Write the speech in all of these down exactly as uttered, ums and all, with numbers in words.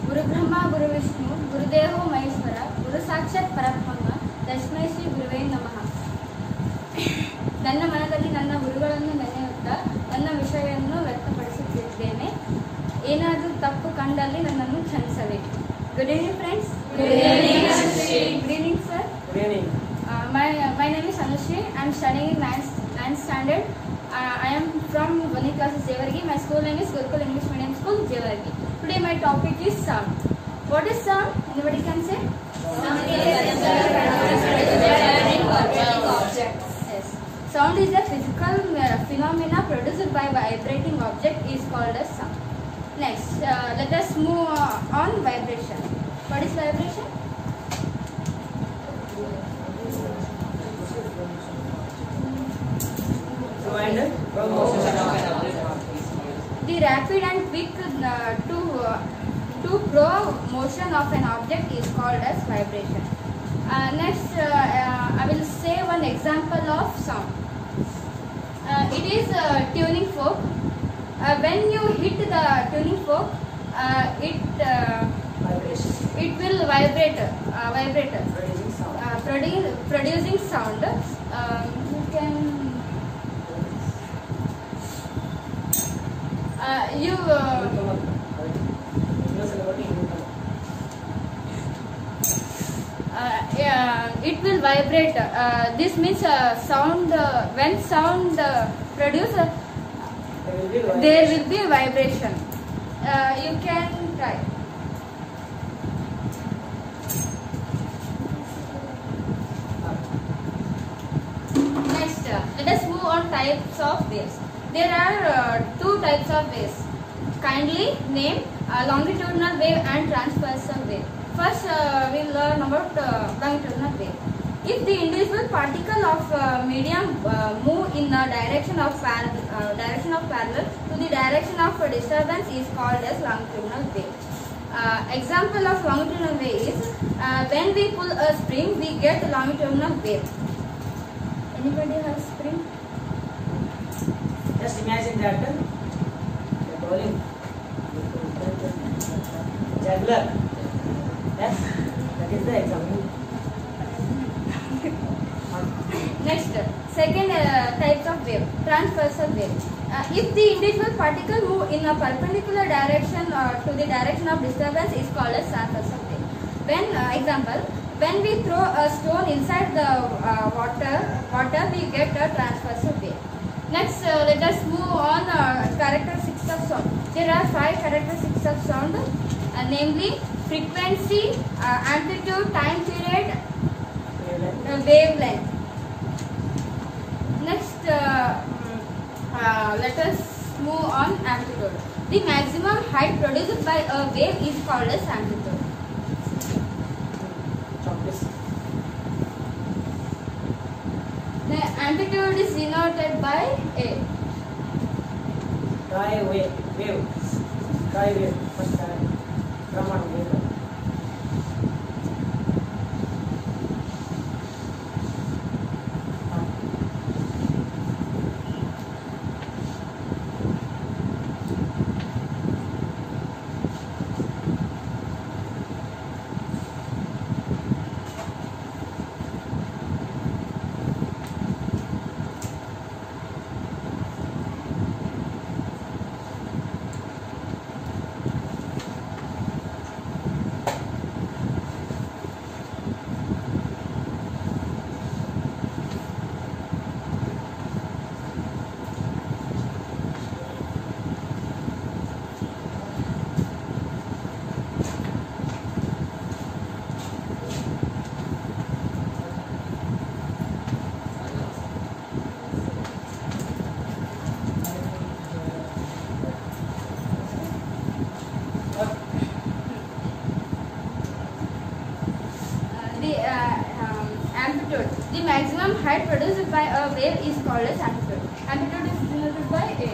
गुरु ब्रह्मा गुरु विष्णु गुरुदेवो महेश्वर गुरु साक्षात् परब्रह्म तस्मै ಶ್ರೀ ಗುರುವೇ ನಮಃ. ನನ್ನ ಮನದಲ್ಲಿ ನನ್ನ ಗುರುಗಳನ್ನು ನೆನೆಯುತ್ತಾ ನನ್ನ ವಿಷಯವನ್ನು ವ್ಯಕ್ತಪಡಿಸುತ್ತಿದ್ದೇನೆ. ಏನಾದರೂ ತಪ್ಪು ಕಂಡಲ್ಲಿ ನನ್ನನ್ನು ಕ್ಷಮಿಸಬೇಕು. Good evening friends. Good evening sir. Good evening. Uh, my my name is Anushri. I am studying in ninth ninth standard. Uh, I am from Vani classes Jevargi. My school name is Gurukul English Medium School Jevargi. Today my topic is sound. What is sound? Anybody can say? Sound is object. Yes. Sound is a physical uh, phenomena produced by vibrating object is called as sound. Next, uh, let us move uh, on vibration. What is vibration? The rapid and quick uh, to uh, to pro motion of an object is called as vibration. Uh, next, uh, uh, I will say one example of sound. Uh, it is a tuning fork. Uh, when you hit the tuning fork, uh, it uh, it will vibrate. Uh, vibrate. Producing sound. Uh, produ producing sound. Um, you can. Uh, you uh, uh, yeah, it will vibrate. Uh, this means uh, sound uh, when sound uh, produce uh, there will be a vibration. Uh, you can try. Next, uh, let us move on types of waves. There are uh, two types of waves. Kindly name uh, longitudinal wave and transversal wave. First, uh, we will learn about uh, longitudinal wave. If the individual particle of uh, medium uh, move in the direction of parallel, uh, direction of parallel to the direction of a disturbance is called as longitudinal wave. Uh, example of longitudinal wave is uh, when we pull a spring, we get longitudinal wave. Anybody has spring? Just imagine that the bowling juggler. Yes, that is the example. Next, second uh, types of wave, transversal wave. Uh, if the individual particle move in a perpendicular direction uh, to the direction of disturbance is called as transversal wave. When uh, example, when we throw a stone inside the uh, water, water we get a transversal wave. Next, uh, let us move on uh, characteristics of sound. There are five characteristics of sound, uh, namely frequency, uh, amplitude, time period, uh, wavelength. Next, uh, uh, let us move on amplitude. The maximum height produced by a wave is called as amplitude. The amplitude is denoted by A. Try wave, wave, try wave. First time, come on wave. The maximum height produced by a wave is called as amplitude. Amplitude is denoted by A.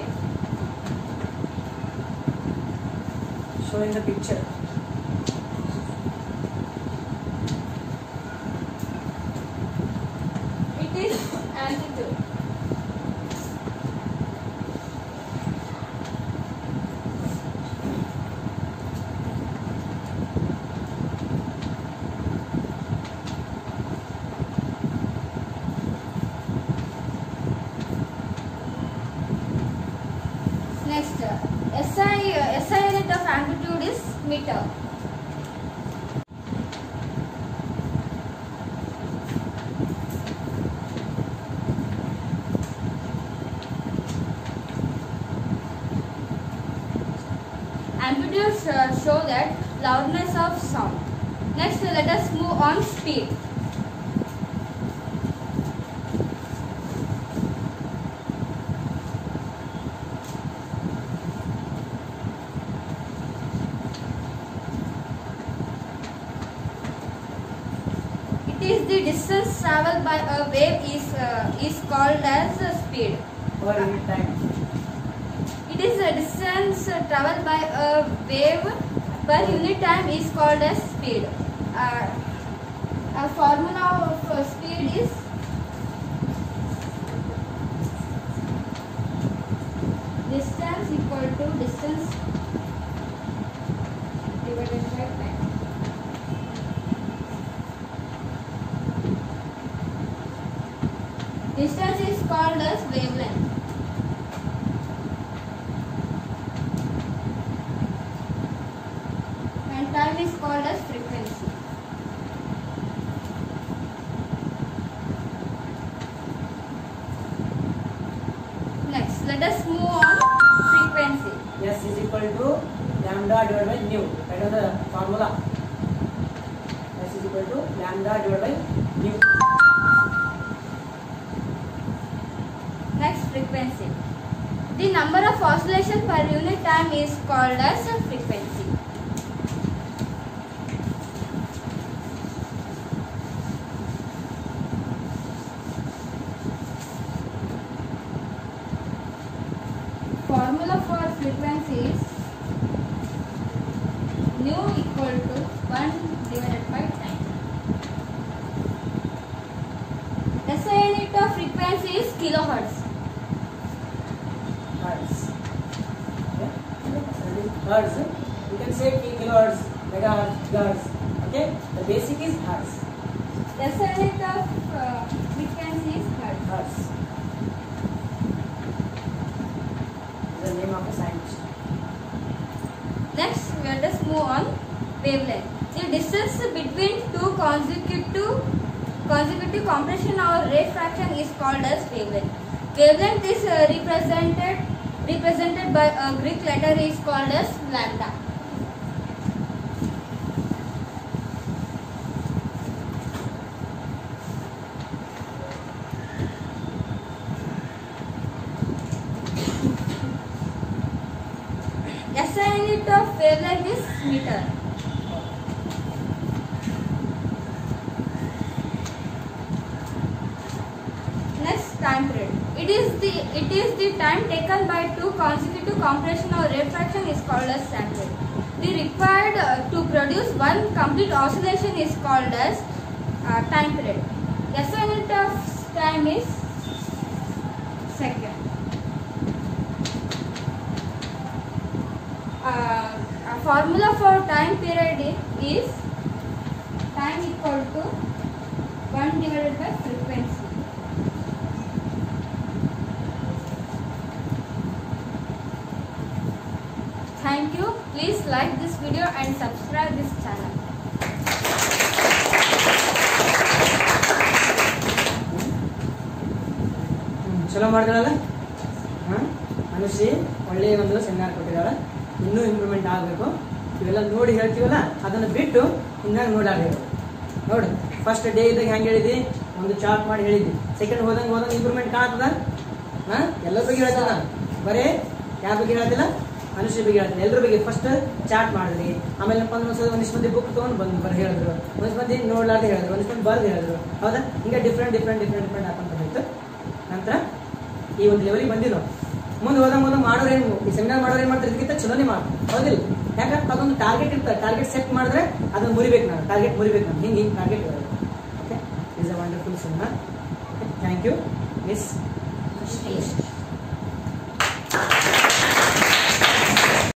Show in the picture. It is amplitude. meter. Amplitudes uh, show that loudness of sound. Next, let us move on speed. It is the distance traveled by a wave is uh, is called as uh, speed. Per unit time. It is a distance uh, traveled by a wave per unit time is called as speed. Uh, a formula of uh, speed is distance equal to distance divided by time. Distance is called as wavelength. And time is called as frequency. Next, let us move on frequency. S is equal to lambda divided by nu. That is the formula. S is equal to lambda divided by nu. Next, frequency. The number of oscillations per unit time is called as a frequency. Formula for frequency is nu equal to one divided by time. S I unit of frequency is kilohertz. Hertz. Okay. Hertz. You can say kilohertz, megahertz, gigahertz. Okay. The basic is hertz. S I unit of uh, frequency is hertz. Hertz. The name of the scientist. Next, let us move on wavelength. The distance between two consecutive consecutive compression or refraction is called as wavelength. Wavelength is uh, represented represented by a Greek letter is called as lambda. S I unit of wavelength is meter. Next, time period. It is the it is the time taken by two consecutive compression or refraction is called as time period. The required uh, to produce one complete oscillation is called as uh, time period. S I unit of time is second. Uh, a formula for time period is time equal to one divided by frequency. Thank you. Please like this video and subscribe this channel. ಚಲೋ ಮಾಡಿದಾಳಲ್ಲ ಹಾಂ ಅನುಶ್ರೀ ಒಳ್ಳೆಯ ಒಂದು seminar ಕೊಟ್ಟಿದ್ದಾಳೆ. ಇನ್ನೂ improvement ಆಗಬೇಕು. ಇವೆಲ್ಲ ನೋಡಿ ಹೇಳ್ತೀವಲ್ಲ ಅದನ್ನು ಬಿಟ್ಟು ಹಿಂಗಾಗಿ ನೋಡಾಡಬೇಕು. ನೋಡಿ ಫಸ್ಟ್ ಡೇ ಇದ್ದಾಗ ಹೆಂಗೆ ಹೇಳಿದ್ವಿ, ಒಂದು ಚಾರ್ಟ್ ಮಾಡಿ ಹೇಳಿದ್ವಿ. ಸೆಕೆಂಡ್ ಹೋದಂಗೆ ಹೋದಂಗೆ ಇಂಪ್ರೂವ್ಮೆಂಟ್ ಕಾಣ್ತದ. ಹಾಂ ಎಲ್ಲರ ಬಗ್ಗೆ ಹೇಳ್ತದ, ಬರೀ ಯಾರ ಬಗ್ಗೆ ಹೇಳ್ತಿಲ್ಲ, ಅನುಶ್ರೀ ಬಗ್ಗೆ ಹೇಳ್ತೀನಿ. ಎಲ್ಲರ ಬಗ್ಗೆ ಫಸ್ಟ್ ಚಾರ್ಟ್ ಮಾಡಿದ್ರಿ. ಆಮೇಲೆ ಒಂದೊಂದು ಒಂದಿಷ್ಟು ಮಂದಿ ಬುಕ್ ತೊಗೊಂಡು ಬಂದು ಬರ ಹೇಳಿದ್ರು, ಒಂದಿಷ್ಟು ಮಂದಿ ನೋಡ್ಲಾರ್ದೆ ಹೇಳಿದ್ರು, ಒಂದಿಷ್ಟು ಮಂದಿ ಬರ್ದು ಹೇಳಿದ್ರು. ಹೌದಾ? ಹಿಂಗೆ ಡಿಫ್ರೆಂಟ್ ಡಿಫ್ರೆಂಟ್ ಡಿಫ್ರೆಂಟ್ ಡಿಫ್ರೆಂಟ್ ಹಾಕೊಂತ ಹೋಯ್ತು. ನಂತರ ಈ ಒಂದು ಲೆವೆಲಿಗೆ ಬಂದಿಲ್ಲ. ಮುಂದೆ ಹೋದಂಗೆ ಹೋದಂಗೆ ಮಾಡೋರು ಏನು, ಈ ಸೆಮಿನಾರ್ ಮಾಡೋರು ಏನು ಮಾಡ್ತಾರೆ, ಇದಕ್ಕಿಂತ ಚಲೋನೇ ಮಾಡಿ. ಹೌದಿಲ್ಲ? ಯಾಕಂದ್ರೆ ಅದೊಂದು ಟಾರ್ಗೆಟ್ ಇರ್ತಾರೆ. ಟಾರ್ಗೆಟ್ ಸೆಟ್ ಮಾಡಿದ್ರೆ ಅದನ್ನು ಮುರಿಬೇಕು. ನಾವು ಟಾರ್ಗೆಟ್ ಮುರಿಬೇಕು. ನಾವು ಹಿಂಗೆ ಹಿಂಗೆ ಟಾರ್ಗೆಟ್ ಇರೋದು. Okay, is a wonderful seminar. Thank you miss.